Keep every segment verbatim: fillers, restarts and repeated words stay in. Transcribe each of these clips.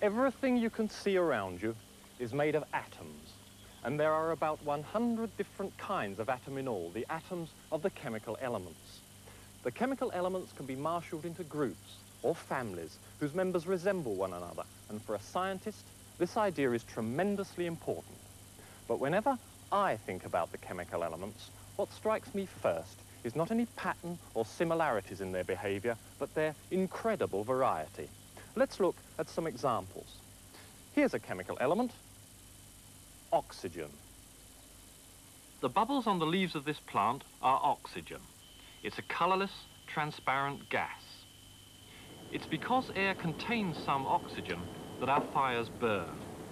Everything you can see around you is made of atoms, and there are about one hundred different kinds of atom in all, the atoms of the chemical elements. The chemical elements can be marshaled into groups or families whose members resemble one another, and for a scientist, this idea is tremendously important. But whenever I think about the chemical elements, what strikes me first is not any pattern or similarities in their behavior, but their incredible variety. Let's look at some examples. Here's a chemical element, oxygen. The bubbles on the leaves of this plant are oxygen. It's a colourless, transparent gas. It's because air contains some oxygen that our fires burn.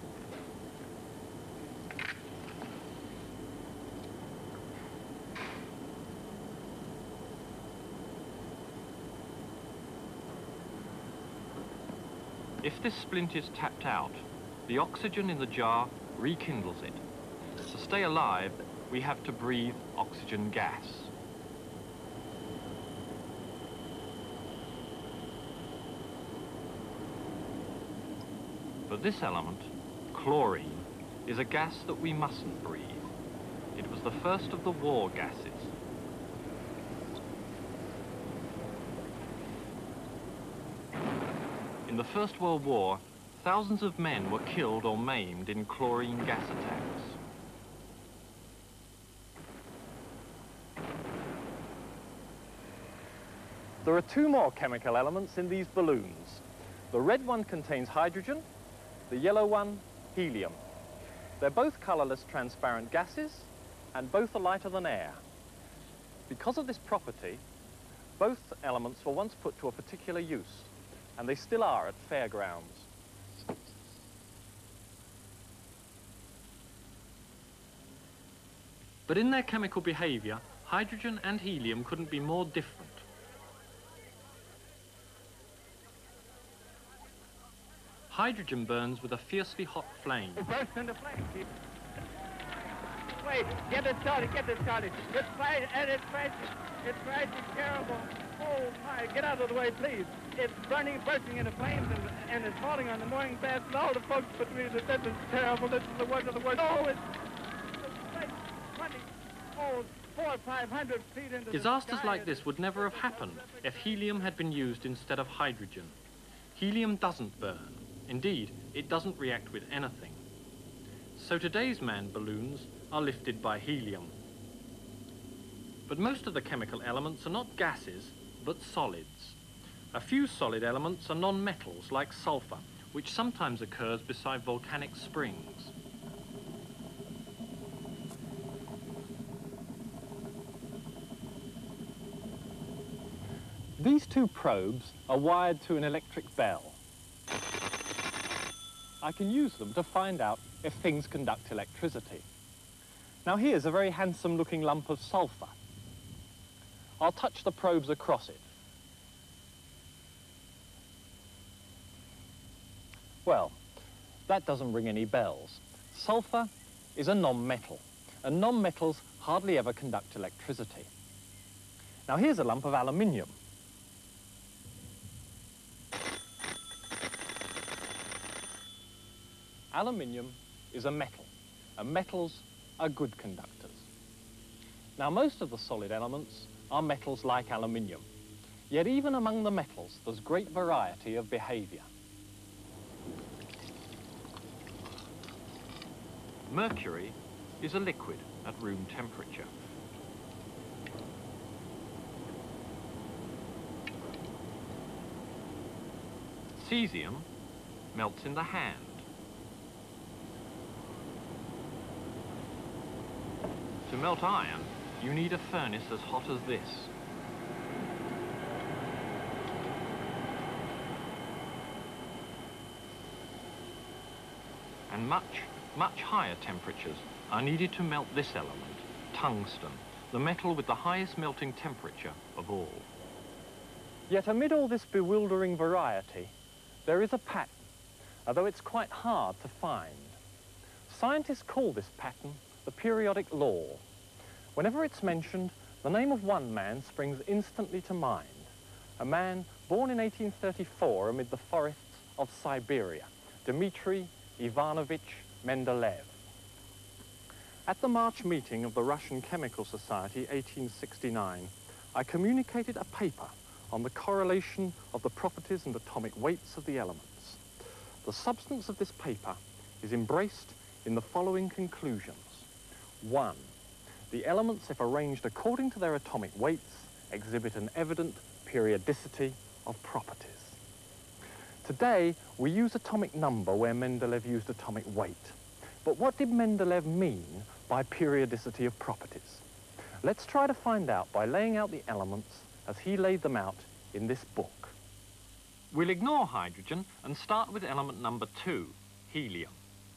If this splint is tapped out, the oxygen in the jar rekindles it. To stay alive, we have to breathe oxygen gas. But this element, chlorine, is a gas that we mustn't breathe. It was the first of the war gases. In the First World War, thousands of men were killed or maimed in chlorine gas attacks. There are two more chemical elements in these balloons. The red one contains hydrogen, the yellow one, helium. They're both colourless transparent gases, and both are lighter than air. Because of this property, both elements were once put to a particular use, and they still are at fairgrounds. But in their chemical behaviour, hydrogen and helium couldn't be more different. Hydrogen burns with a fiercely hot flame. It bursts into flame. Wait, get it started, get it started. It's fighting, and it's fighting. It's fighting terrible. Oh my, get out of the way, please. It's burning, bursting into flames, and, and it's falling on the morning beds, and all the folks between us. This is terrible. This is the worst of the worst. Oh, it's, it's like twenty, oh, four or five hundred feet into Disasters the sky. like this would never have happened if helium had been used instead of hydrogen. Helium doesn't burn. Indeed, it doesn't react with anything. So today's manned balloons are lifted by helium. But most of the chemical elements are not gases, but solids. A few solid elements are non-metals, like sulfur, which sometimes occurs beside volcanic springs. These two probes are wired to an electric bell. I can use them to find out if things conduct electricity. Now here's a very handsome looking lump of sulfur. I'll touch the probes across it. Well, that doesn't ring any bells. Sulfur is a non-metal, and non-metals hardly ever conduct electricity. Now here's a lump of aluminium. Aluminium is a metal, and metals are good conductors. Now, most of the solid elements are metals like aluminium, yet even among the metals, there's great variety of behavior. Mercury is a liquid at room temperature. Cesium melts in the hand. To melt iron, you need a furnace as hot as this. And much, much higher temperatures are needed to melt this element, tungsten, the metal with the highest melting temperature of all. Yet amid all this bewildering variety, there is a pattern, although it's quite hard to find. Scientists call this pattern the periodic law. Whenever it's mentioned, the name of one man springs instantly to mind. A man born in eighteen thirty-four amid the forests of Siberia. Dmitry Ivanovich Mendeleev. At the March meeting of the Russian Chemical Society, eighteen sixty-nine, I communicated a paper on the correlation of the properties and atomic weights of the elements. The substance of this paper is embraced in the following conclusions. One, the elements, if arranged according to their atomic weights, exhibit an evident periodicity of properties. Today, we use atomic number where Mendeleev used atomic weight. But what did Mendeleev mean by periodicity of properties? Let's try to find out by laying out the elements as he laid them out in this book. We'll ignore hydrogen and start with element number two, helium.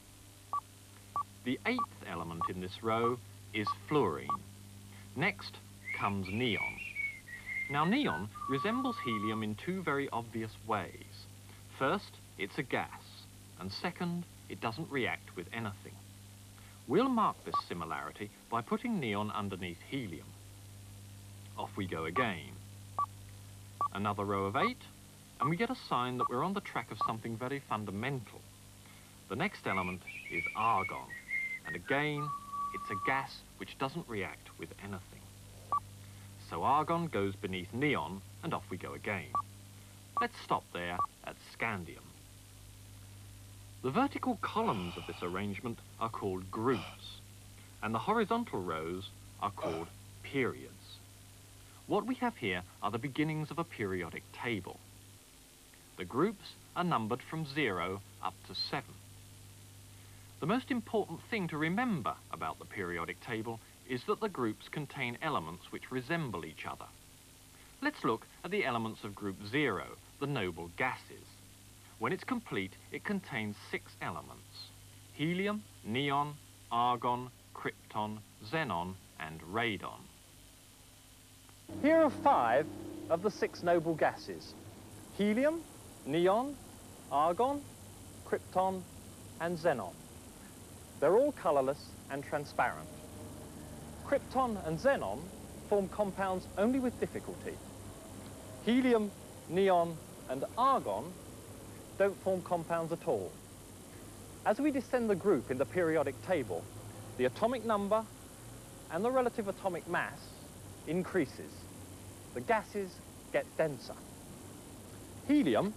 The eighth element in this row is fluorine. Next comes neon. Now, neon resembles helium in two very obvious ways. First, it's a gas, and second, it doesn't react with anything. We'll mark this similarity by putting neon underneath helium. Off we go again. Another row of eight, and we get a sign that we're on the track of something very fundamental. The next element is argon, and again, it's a gas which doesn't react with anything. So argon goes beneath neon, and off we go again. Let's stop there at scandium. The vertical columns of this arrangement are called groups, and the horizontal rows are called periods. What we have here are the beginnings of a periodic table. The groups are numbered from zero up to seven. The most important thing to remember about the periodic table is that the groups contain elements which resemble each other. Let's look at the elements of group zero, the noble gases. When it's complete, it contains six elements: helium, neon, argon, krypton, xenon, and radon. Here are five of the six noble gases: helium, neon, argon, krypton, and xenon. They're all colourless and transparent. Krypton and xenon form compounds only with difficulty. Helium, neon, and argon don't form compounds at all. As we descend the group in the periodic table, the atomic number and the relative atomic mass increases. The gases get denser. Helium,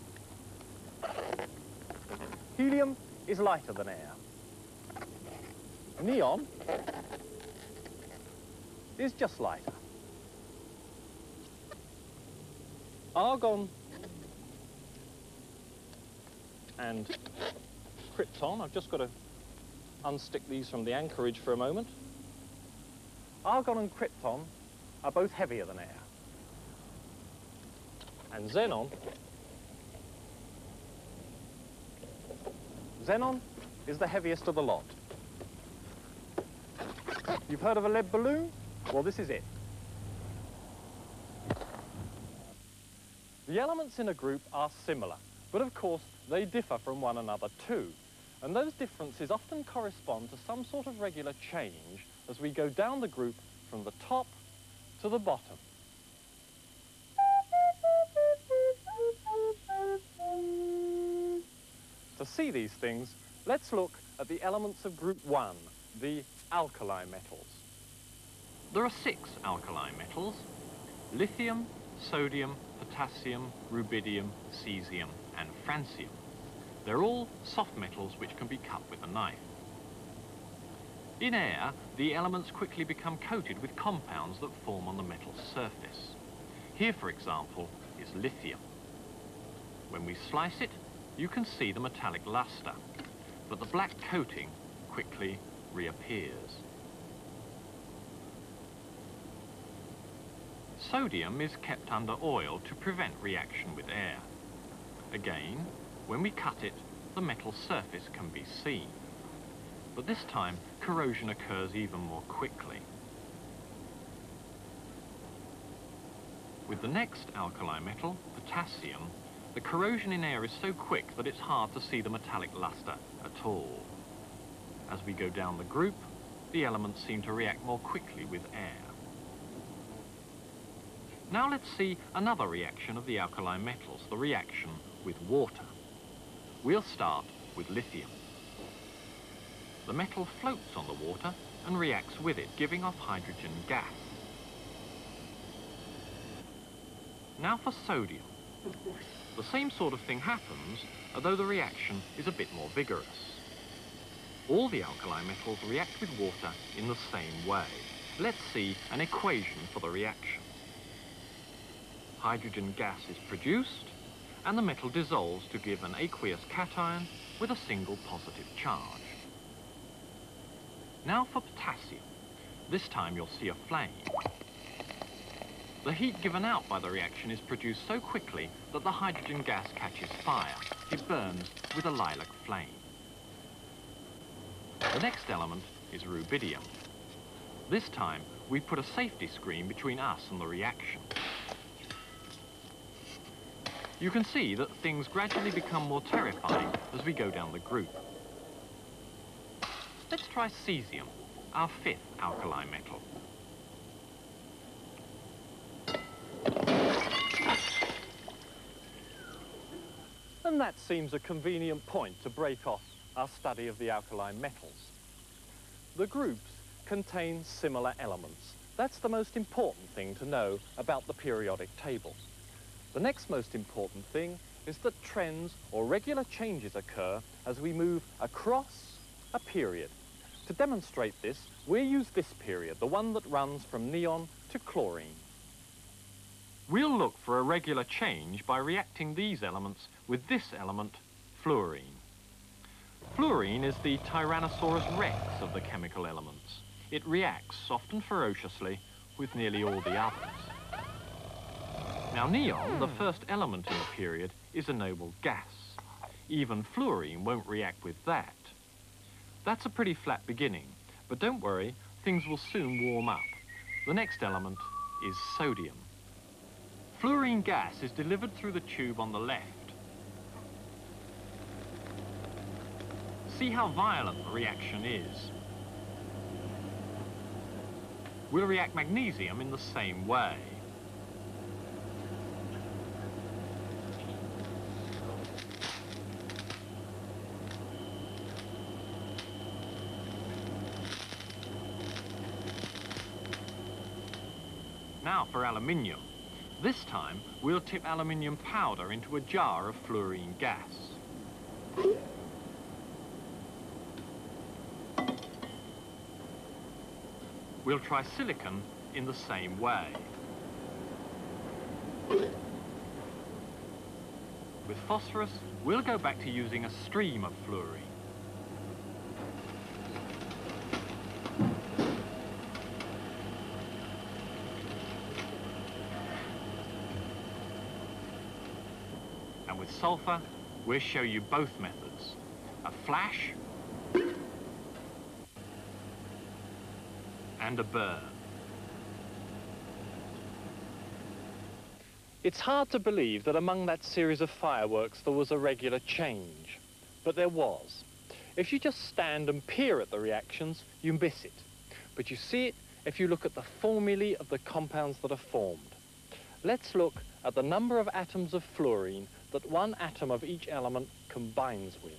helium is lighter than air. Neon is just lighter. Argon and krypton, I've just got to unstick these from the anchorage for a moment. Argon and krypton are both heavier than air. And xenon, xenon is the heaviest of the lot. You've heard of a lead balloon? Well, this is it. The elements in a group are similar, but of course they differ from one another too. And those differences often correspond to some sort of regular change as we go down the group from the top to the bottom. To see these things, let's look at the elements of group one, the alkali metals. There are six alkali metals: lithium, sodium, potassium, rubidium, cesium, and francium. They're all soft metals which can be cut with a knife. In air, the elements quickly become coated with compounds that form on the metal's surface. Here, for example, is lithium. When we slice it, you can see the metallic luster, but the black coating quickly reappears. Sodium is kept under oil to prevent reaction with air. Again, when we cut it, the metal surface can be seen. But this time, corrosion occurs even more quickly. With the next alkali metal, potassium, the corrosion in air is so quick that it's hard to see the metallic luster at all. As we go down the group, the elements seem to react more quickly with air. Now let's see another reaction of the alkali metals, the reaction with water. We'll start with lithium. The metal floats on the water and reacts with it, giving off hydrogen gas. Now for sodium. The same sort of thing happens, although the reaction is a bit more vigorous. All the alkali metals react with water in the same way. Let's see an equation for the reaction. Hydrogen gas is produced, and the metal dissolves to give an aqueous cation with a single positive charge. Now for potassium. This time you'll see a flame. The heat given out by the reaction is produced so quickly that the hydrogen gas catches fire. It burns with a lilac flame. The next element is rubidium. This time, we put a safety screen between us and the reaction. You can see that things gradually become more terrifying as we go down the group. Let's try cesium, our fifth alkali metal. And that seems a convenient point to break off our study of the alkali metals. The groups contain similar elements. That's the most important thing to know about the periodic table. The next most important thing is that trends or regular changes occur as we move across a period. To demonstrate this, we'll use this period, the one that runs from neon to chlorine. We'll look for a regular change by reacting these elements with this element, fluorine. Fluorine is the Tyrannosaurus rex of the chemical elements. It reacts, often ferociously, with nearly all the others. Now neon, the first element in the period, is a noble gas. Even fluorine won't react with that. That's a pretty flat beginning, but don't worry, things will soon warm up. The next element is sodium. Fluorine gas is delivered through the tube on the left. See how violent the reaction is. We'll react magnesium in the same way. Now for aluminium. This time, we'll tip aluminium powder into a jar of fluorine gas. We'll try silicon in the same way. With phosphorus, we'll go back to using a stream of fluorine. And with sulfur, we'll show you both methods. A flash and a burn. It's hard to believe that among that series of fireworks there was a regular change, but there was. If you just stand and peer at the reactions, you miss it. But you see it if you look at the formulae of the compounds that are formed. Let's look at the number of atoms of fluorine that one atom of each element combines with.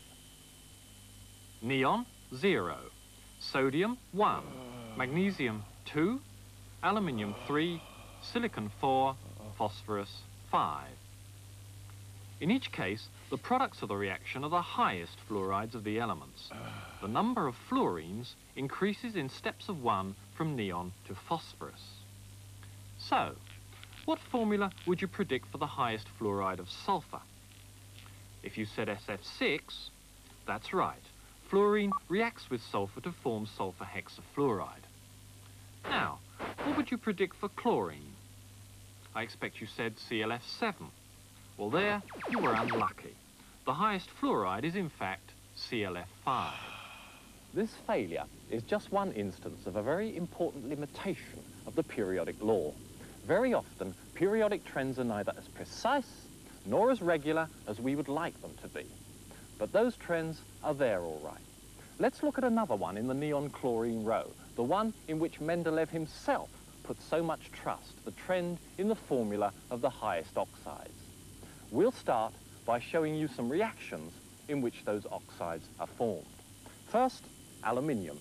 Neon, zero. Sodium, one. Magnesium, two. Aluminium, three. Silicon, four. Phosphorus, five. In each case, the products of the reaction are the highest fluorides of the elements. The number of fluorines increases in steps of one from neon to phosphorus. So, what formula would you predict for the highest fluoride of sulfur? If you said S F six, that's right. Fluorine reacts with sulfur to form sulfur hexafluoride. Now, what would you predict for chlorine? I expect you said C L F seven. Well, there, you were unlucky. The highest fluoride is, in fact, C L F five. This failure is just one instance of a very important limitation of the periodic law. Very often, periodic trends are neither as precise nor as regular as we would like them to be. But those trends are there all right. Let's look at another one in the neon chlorine row, the one in which Mendeleev himself put so much trust, the trend in the formula of the highest oxides. We'll start by showing you some reactions in which those oxides are formed. First, aluminium.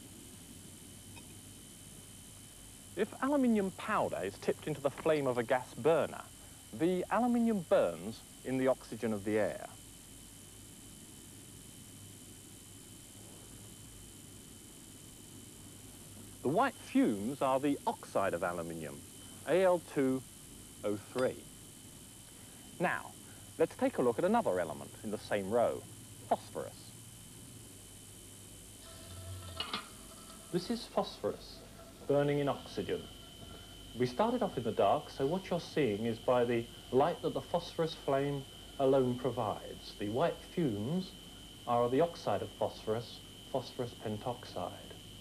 If aluminium powder is tipped into the flame of a gas burner, the aluminium burns in the oxygen of the air. The white fumes are the oxide of aluminium, A L two O three. Now, let's take a look at another element in the same row, phosphorus. This is phosphorus, burning in oxygen. We started off in the dark, so what you're seeing is by the light that the phosphorus flame alone provides. The white fumes are the oxide of phosphorus, phosphorus pentoxide.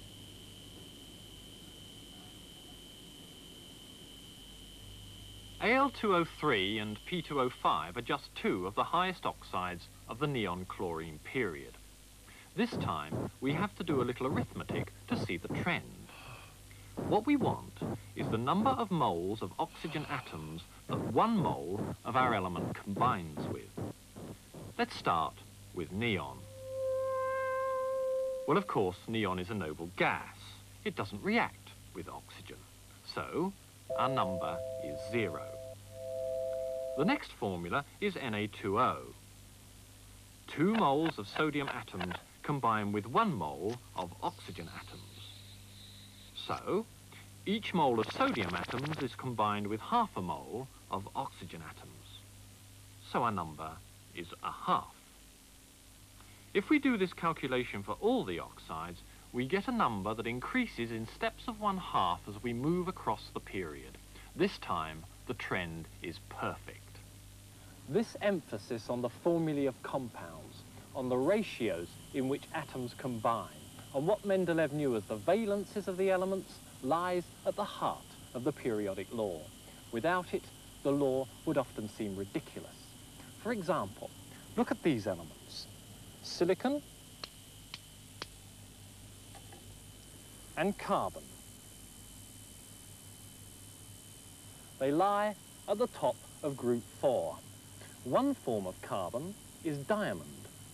A L two O three and P two O five are just two of the highest oxides of the neon-chlorine period. This time, we have to do a little arithmetic to see the trend. What we want is the number of moles of oxygen atoms that one mole of our element combines with. Let's start with neon. Well, of course, neon is a noble gas. It doesn't react with oxygen. So, our number is zero. The next formula is N A two O. Two moles of sodium atoms combine with one mole of oxygen atoms. So, each mole of sodium atoms is combined with half a mole of oxygen atoms. So our number is a half. If we do this calculation for all the oxides, we get a number that increases in steps of one half as we move across the period. This time, the trend is perfect. This emphasis on the formulae of compounds, on the ratios in which atoms combine, on what Mendeleev knew as the valences of the elements, lies at the heart of the periodic law. Without it, the law would often seem ridiculous. For example, look at these elements. Silicon and carbon. They lie at the top of group four. One form of carbon is diamond.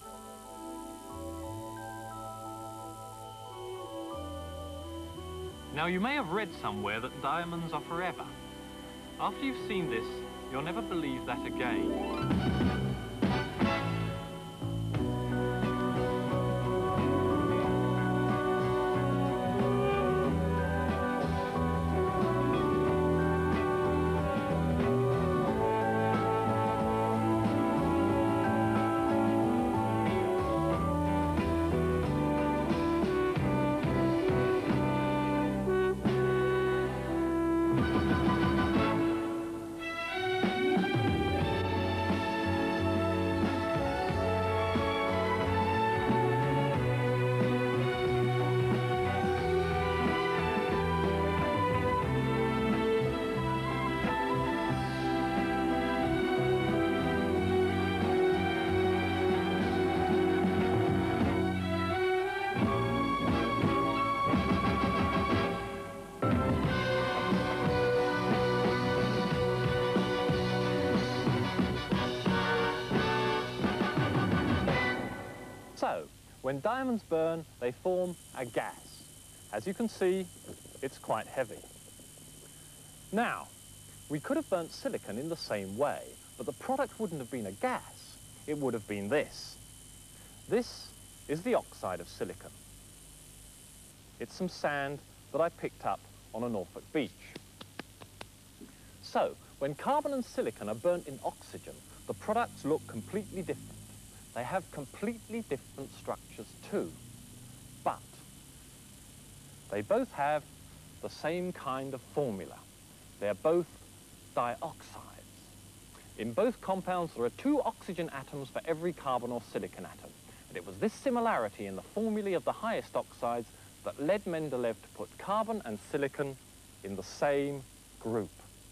Now, you may have read somewhere that diamonds are forever. After you've seen this, you'll never believe that again. So, when diamonds burn, they form a gas. As you can see, it's quite heavy. Now, we could have burnt silicon in the same way, but the product wouldn't have been a gas. It would have been this. This is the oxide of silicon. It's some sand that I picked up on a Norfolk beach. So, when carbon and silicon are burnt in oxygen, the products look completely different. They have completely different structures too, but they both have the same kind of formula. They're both dioxides. In both compounds, there are two oxygen atoms for every carbon or silicon atom. And it was this similarity in the formulae of the highest oxides that led Mendeleev to put carbon and silicon in the same group.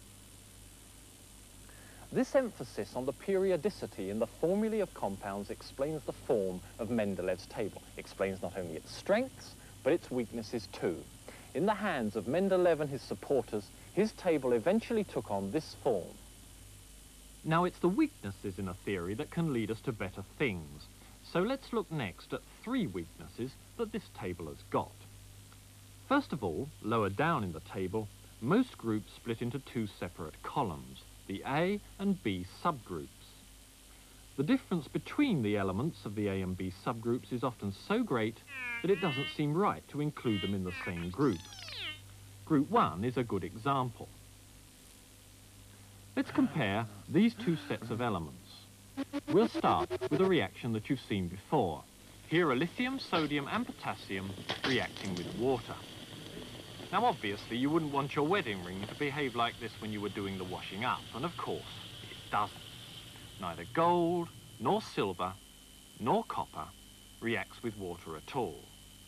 This emphasis on the periodicity in the formulae of compounds explains the form of Mendeleev's table. It explains not only its strengths, but its weaknesses too. In the hands of Mendeleev and his supporters, his table eventually took on this form. Now, it's the weaknesses in a theory that can lead us to better things. So let's look next at three weaknesses that this table has got. First of all, lower down in the table, most groups split into two separate columns, the A and B subgroups. The difference between the elements of the A and B subgroups is often so great that it doesn't seem right to include them in the same group. Group one is a good example. Let's compare these two sets of elements. We'll start with a reaction that you've seen before. Here are lithium, sodium and potassium reacting with water. Now obviously you wouldn't want your wedding ring to behave like this when you were doing the washing up, and of course it doesn't. Neither gold, nor silver, nor copper reacts with water at all.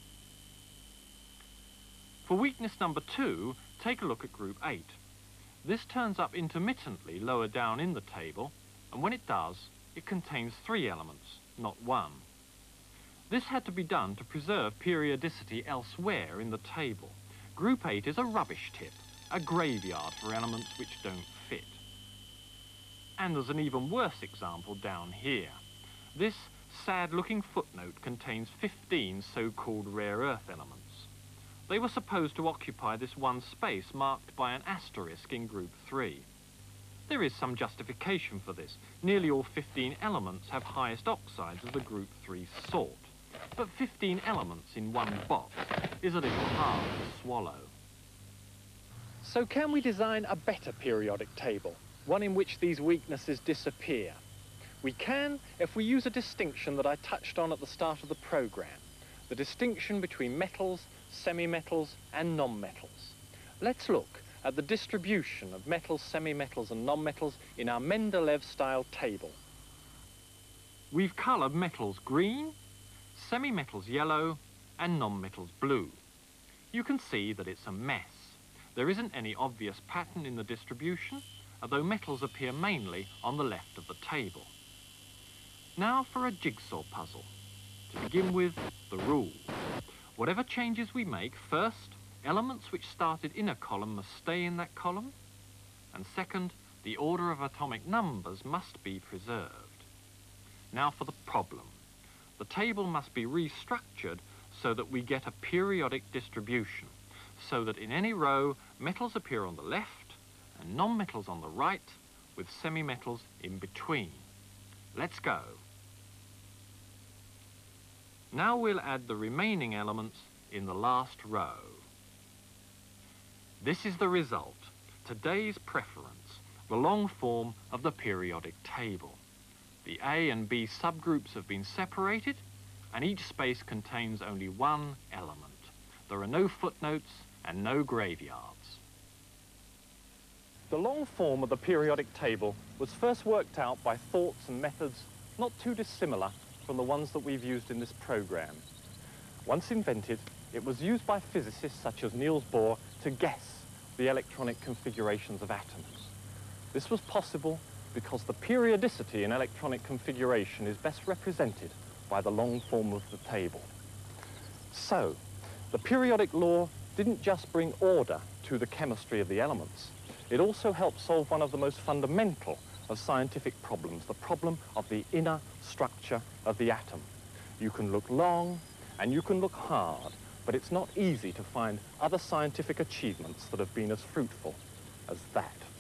For weakness number two, take a look at group eight. This turns up intermittently lower down in the table, and when it does, it contains three elements, not one. This had to be done to preserve periodicity elsewhere in the table. Group eight is a rubbish tip, a graveyard for elements which don't fit. And there's an even worse example down here. This sad-looking footnote contains fifteen so-called rare earth elements. They were supposed to occupy this one space marked by an asterisk in group three. There is some justification for this. Nearly all fifteen elements have highest oxides of the group three sort. But fifteen elements in one box is a little hard to swallow. So can we design a better periodic table, one in which these weaknesses disappear? We can if we use a distinction that I touched on at the start of the program, the distinction between metals, semi-metals and non-metals. Let's look at the distribution of metals, semi-metals and non-metals in our Mendeleev-style table. We've coloured metals green, semi-metals yellow and non-metals blue. You can see that it's a mess. There isn't any obvious pattern in the distribution, although metals appear mainly on the left of the table. Now for a jigsaw puzzle. To begin with, the rules. Whatever changes we make, first, elements which started in a column must stay in that column, and second, the order of atomic numbers must be preserved. Now for the problem. The table must be restructured so that we get a periodic distribution, so that in any row, metals appear on the left and non-metals on the right, with semi-metals in between. Let's go. Now we'll add the remaining elements in the last row. This is the result, today's preference, the long form of the periodic table. The A and B subgroups have been separated, and each space contains only one element. There are no footnotes and no graveyards. The long form of the periodic table was first worked out by thoughts and methods not too dissimilar from the ones that we've used in this program. Once invented, it was used by physicists such as Niels Bohr to guess the electronic configurations of atoms. This was possible because the periodicity in electronic configuration is best represented by the long form of the table. So, the periodic law didn't just bring order to the chemistry of the elements, it also helped solve one of the most fundamental of scientific problems, the problem of the inner structure of the atom. You can look long and you can look hard, but it's not easy to find other scientific achievements that have been as fruitful as that.